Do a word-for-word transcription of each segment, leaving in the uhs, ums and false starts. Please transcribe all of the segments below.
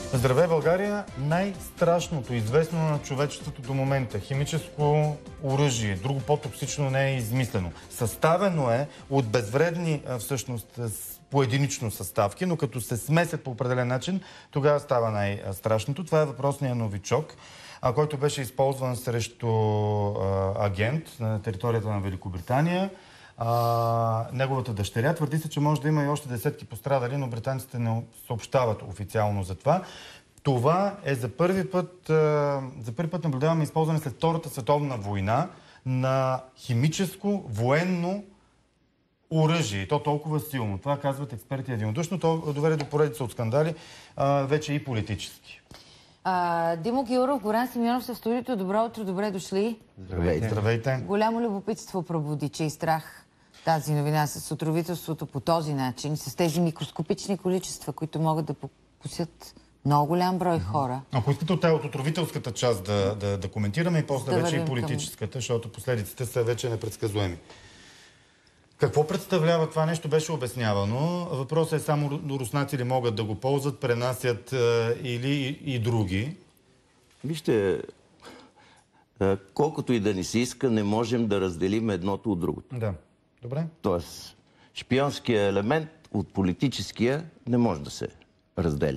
Здравей, България! Най-страшното, известно на човечеството до момента, химическо оръжие, друго по-токсично не е измислено. Съставено е от безвредни, всъщност, поединично съставки, но като се смесят по определен начин, тогава става най-страшното. Това е въпросният новичок, който беше използван срещу агент на територията на Великобритания. А, неговата дъщеря. Твърди се, че може да има и още десетки пострадали, но британците не съобщават официално за това. Това е за първи път, а, за първи път наблюдаваме използване след Втората световна война на химическо военно оръжие. И то толкова силно. Това казват експерти единодушно. То доведе до поредица от скандали, а, вече и политически. А, Димо Гяуров, Горан Симеонов са в студиото. Добро утро, добре дошли. Здравейте. Здравейте. Голямо любопитство пробуди, че и страх тази новина с отровителството по този начин, с тези микроскопични количества, които могат да покусят много голям брой хора. Ако искате от от отровителската част да, да, да коментираме и после да вече и политическата, към... защото последиците са вече непредсказуеми. Какво представлява това нещо, беше обяснявано. Въпросът е само руснаци ли могат да го ползват, пренасят е, или и, и други. Вижте, колкото и да ни се иска, не можем да разделим едното от другото. Да. Добре. Тоест, шпионския елемент от политическия не може да се разделя.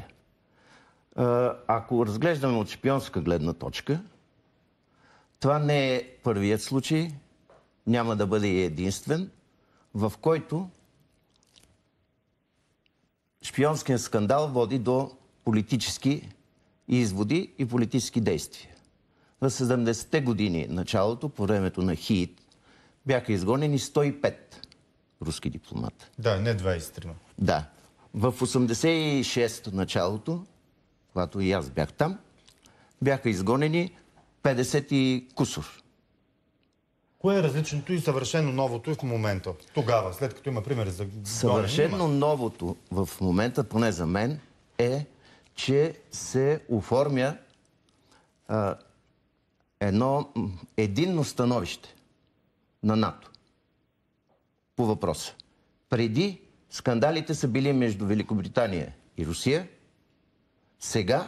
Ако разглеждаме от шпионска гледна точка, това не е първият случай, няма да бъде и единствен, в който шпионският скандал води до политически изводи и политически действия. В седемдесетте години началото, по времето на ХИИТ, бяха изгонени сто и пет руски дипломата. Да, не двайсет и три. Да. В осемдесет и шесто началото, когато и аз бях там, бяха изгонени петдесет и кусор. Кое е различното и съвършено новото и в момента? Тогава, след като има примери за гонени? Съвършено новото в момента, поне за мен, е, че се оформя а, едно единно становище на НАТО по въпроса. Преди скандалите са били между Великобритания и Русия. Сега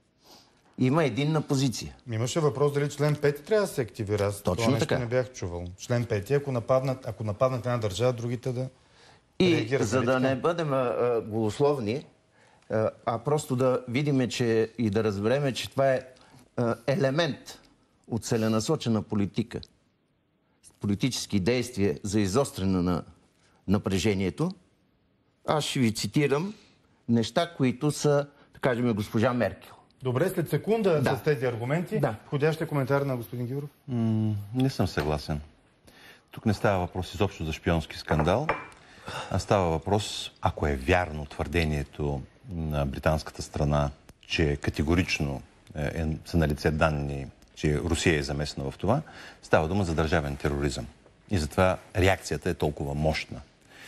има единна позиция. Имаше въпрос дали член пети трябва да се активира. Аз точно това така. Не бях чувал. Член пети, ако нападнат, ако нападнат една държава, другите да и реагират. За да не бъдем а, голословни, а, а просто да видим, че и да разбереме, че това е а, елемент от целенасочена политика, политически действия за изостряне на напрежението, аз ще ви цитирам неща, които са, да кажем, госпожа Меркел. Добре, след секунда да. с тези аргументи. Да. Входящия коментар на господин Гяуров. М- не съм съгласен. Тук не става въпрос изобщо за шпионски скандал, а става въпрос, ако е вярно твърдението на британската страна, че категорично е, са налице данни, че Русия е замесена в това, става дума за държавен тероризъм. И затова реакцията е толкова мощна.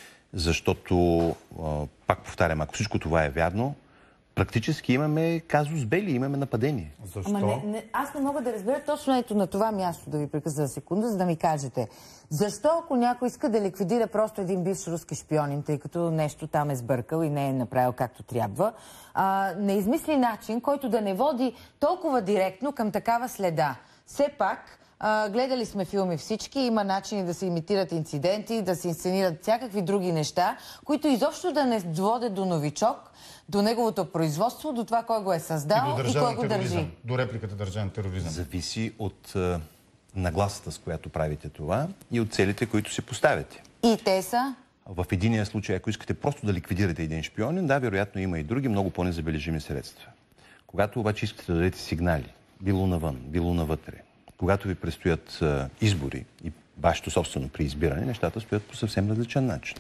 Защото, пак повтарям, ако всичко това е вярно, практически имаме казус белли, имаме нападение. Защо? Ама не, не, аз не мога да разбера точно ето на това място, да ви прекъсна за секунда, за да ми кажете. Защо, ако някой иска да ликвидира просто един бивш руски шпионин, тъй като нещо там е сбъркал и не е направил както трябва, а, не измисли начин, който да не води толкова директно към такава следа? Все пак, а, гледали сме филми всички, има начини да се имитират инциденти, да се инсценират всякакви други неща, които изобщо да не водят до новичок, до неговото производство, до това кой го е създал и, и кой го държи. До репликата държавен тероризъм. Зависи от е, нагласата, с която правите това и от целите, които си поставяте. И те са? В единия случай, ако искате просто да ликвидирате един шпионин, да, вероятно има и други много по-незабележими средства. Когато обаче искате да дадете сигнали, било навън, било навътре, когато ви предстоят е, избори и вашето собствено при избиране, нещата стоят по съвсем различен начин.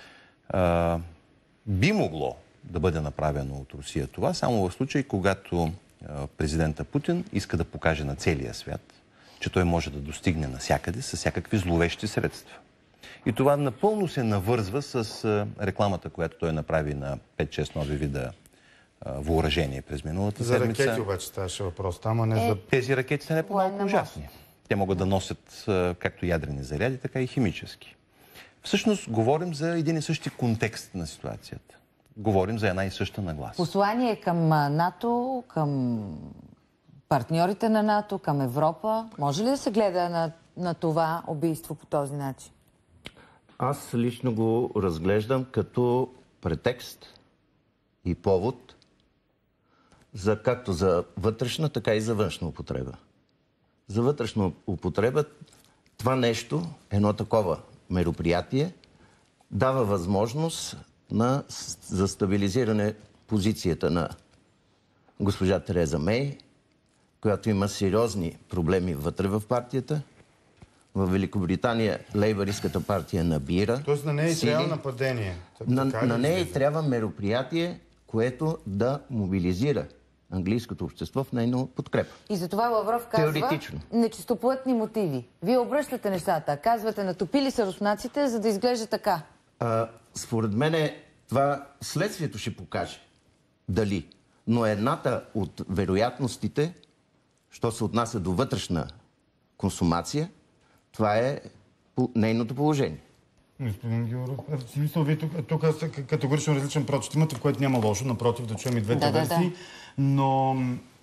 Е, би могло да бъде направено от Русия това, само в случай, когато президента Путин иска да покаже на целия свят, че той може да достигне навсякъде с всякакви зловещи средства. И това напълно се навързва с рекламата, която той направи на пет-шест нови вида въоръжение през миналата за седмица. За ракети обаче ставаше въпрос там, а не е, за... Тези ракети са не по-малко ужасни. Те могат да носят както ядрени заряди, така и химически. Всъщност говорим за един и същи контекст на ситуацията. говорим за една и съща нагласа. Послание към НАТО, към партньорите на НАТО, към Европа. Може ли да се гледа на, на това убийство по този начин? Аз лично го разглеждам като претекст и повод за, както за вътрешна, така и за външна употреба. За вътрешна употреба това нещо, едно такова мероприятие, дава възможност на, за стабилизиране позицията на госпожа Тереза Мей, която има сериозни проблеми вътре в партията. В Великобритания лейбъристската партия набира. Тоест на нея и сили. трябва нападение. На, на нея и трябва мероприятие, което да мобилизира английското общество в нейно подкрепа. И затова Лавров казва нечистоплътни мотиви. Вие обръщате нещата, казвате натопили са руснаците, за да изглежда така. А, според мен това следствието ще покаже дали. Но едната от вероятностите, що се отнася до вътрешна консумация, това е нейното положение. Господин Георов, в смисъл, вие тук, тук са категорично различен прочит имате, в което няма лошо, напротив, да чуем и двете да, версии, да, да. но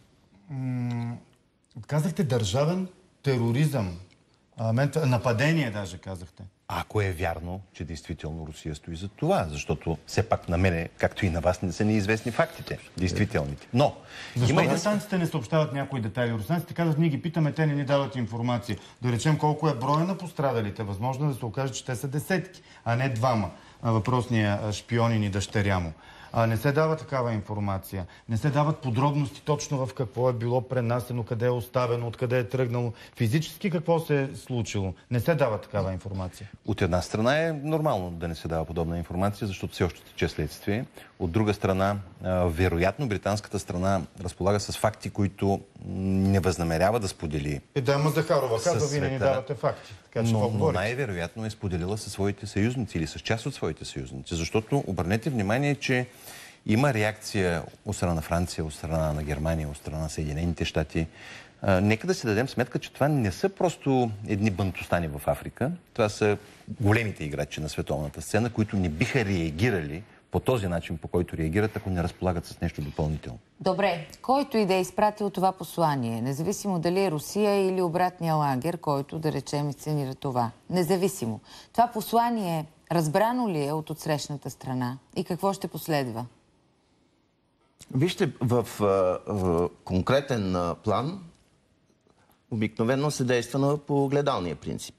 м- казахте държавен тероризъм, а, нападение даже казахте. Ако е вярно, че действително Русия стои за това, защото все пак на мене, както и на вас, не са неизвестни фактите, действителните. Но... Защо има и да... руснаците не съобщават някои детайли? Руснаците казват, ние ги питаме, те не ни дават информация. Да речем колко е броя на пострадалите. Възможно е да се окаже, че те са десетки, а не двама. Въпросния шпионин и дъщеря му. А, не се дава такава информация. Не се дават подробности точно в какво е било пренасено, къде е оставено, откъде е тръгнало. Физически какво се е случило. Не се дава такава информация. От една страна е нормално да не се дава подобна информация, защото все още тече следствие. От друга страна, вероятно, британската страна разполага с факти, които не възнамерява да сподели. И да, ама Захарова казва, вие не ни давате факти. Така, че но но най-вероятно е споделила със своите съюзници или с част от своите съюзници. Защото обърнете внимание, че има реакция от страна на Франция, от страна на Германия, от страна на Съединените щати. А, нека да си дадем сметка, че това не са просто едни бантостани в Африка. Това са големите играчи на световната сцена, които не биха реагирали по този начин, по който реагират, ако не разполагат с нещо допълнително. Добре, който и да е изпратил това послание, независимо дали е Русия или обратния лагер, който, да речем, изценира това. Независимо. Това послание разбрано ли е от отсрещната страна и какво ще последва? Вижте, в, в конкретен план обикновено се действа по огледалния принцип.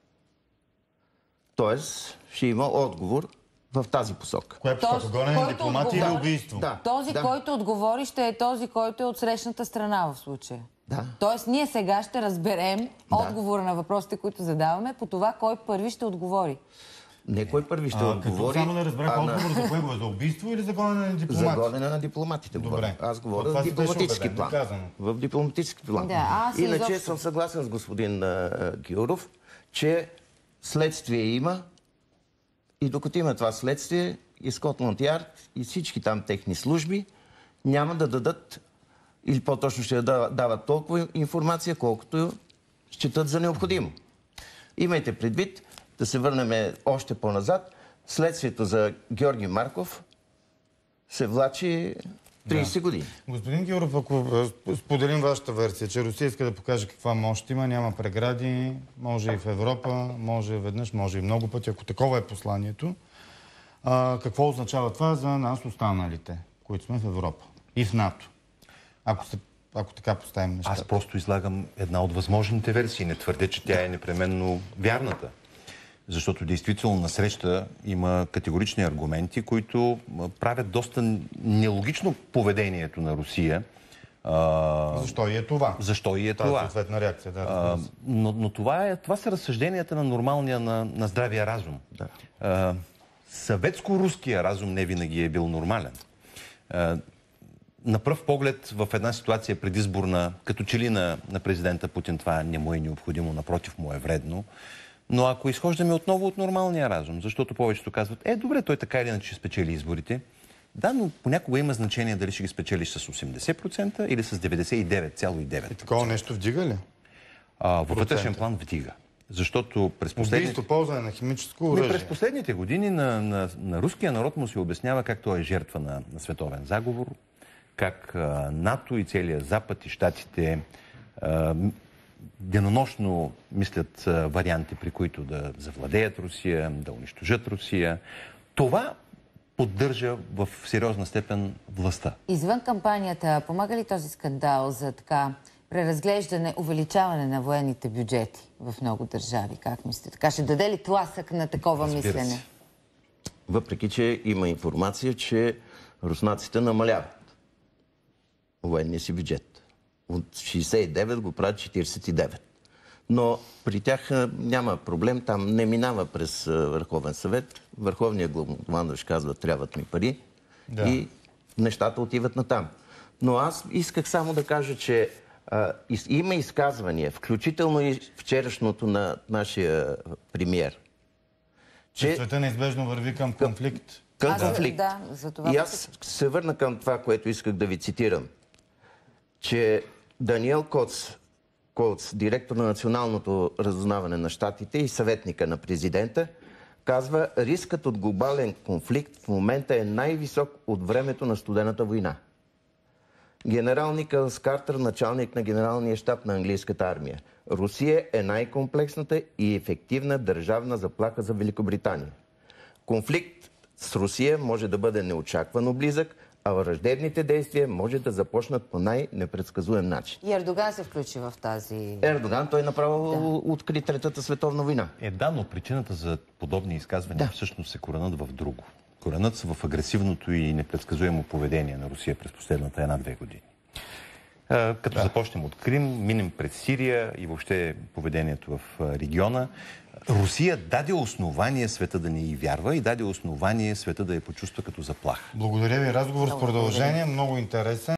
Тоест, ще има отговор в тази посока. Коя е посока? Гонене на дипломати или убийство? Да, този, да. който отговори, ще е този, който е от срещната страна в случая. Да. Тоест, ние сега ще разберем да. отговора на въпросите, които задаваме, по това кой първи ще отговори. Не кой първи ще а, отговори. Като само не разбрах а, отговор за кое го е? За убийство или за гонене на дипломати? За гонене на дипломатите. Добре. Аз говоря в дипломатически план. Казано. В дипломатически план. Да, аз Иначе изобщо... съм съгласен с господин а, Георов, че следствие има и докато има това следствие, и Скотланд Ярд, и всички там техни служби няма да дадат, или по-точно ще дават, дават толкова информация, колкото считат за необходимо. Имайте предвид, да се върнем още по-назад, следствието за Георги Марков се влачи трийсет да. години. Господин Георов, ако споделим вашата версия, че Русия иска да покаже каква мощ има, няма прегради, може и в Европа, може веднъж, може и много пъти, ако такова е посланието, а, какво означава това за нас останалите, които сме в Европа и в НАТО? Ако, се, ако така поставим нещата. Аз просто излагам една от възможните версии. Не твърдя, че тя е непременно вярната. Защото действително на среща има категорични аргументи, които правят доста нелогично поведението на Русия. А, защо и е това? Защо и е Тази това? съответна реакция, да. А, но но това, е, това са разсъжденията на нормалния, на, на здравия разум. Да. А, съветско-руския разум не винаги е бил нормален. А, на пръв поглед в една ситуация предизборна, като че ли на, на президента Путин това не му е необходимо, напротив му е вредно. Но ако изхождаме отново от нормалния разум, защото повечето казват, е, добре, той така или иначе ще спечели изборите. Да, но понякога има значение дали ще ги спечелиш с осемдесет процента или с деветдесет и девет цяло и девет процента. И такова нещо вдига ли? А, във вътрешен план вдига. Защото през последните... Убийство, ползване на химическо Ами, оръжие. през последните години на, на, на руския народ му се обяснява как той е жертва на, на световен заговор, как а, НАТО и целият Запад и Щатите а, денонощно мислят а, варианти, при които да завладеят Русия, да унищожат Русия. Това поддържа в сериозна степен властта. Извън кампанията, помага ли този скандал за така преразглеждане, увеличаване на военните бюджети в много държави? Как мислите? Така ще даде ли тласък на такова Разбира мислене? се. Въпреки че има информация, че руснаците намаляват военния си бюджет. От шейсет и девет го правят четирийсет и девет. Но при тях а, няма проблем. Там не минава през а, Върховен съвет. Върховният главнокомандващ казва, трябват ми пари. Да. И нещата отиват натам. Но аз исках само да кажа, че а, из, има изказвания, включително и вчерашното на нашия премиер, Че света неизбежно върви към конфликт. Към Аз- конфликт. да, за това И аз се върна към това, което исках да ви цитирам. Че Даниел Коц, Коц, директор на Националното разузнаване на щатите и съветника на президента, казва, рискът от глобален конфликт в момента е най-висок от времето на студената война. Генерал Никълс Картер, началник на генералния щаб на английската армия. Русия е най-комплексната и ефективна държавна заплаха за Великобритания. Конфликт с Русия може да бъде неочаквано близък, а враждебните действия може да започнат по най-непредсказуем начин. И Ердоган се включи в тази... Ердоган, той направо да. откри Третата световна война. Е, да, но причината за подобни изказвания Да. всъщност се коренят в друго. Коренят се в агресивното и непредсказуемо поведение на Русия през последната една-две години. А, като да. започнем от Крим, минем през Сирия и въобще поведението в а, региона, Русия даде основание света да не й вярва и даде основание света да я почувства като заплаха. Благодаря ви. Разговор с продължение. Много интересен.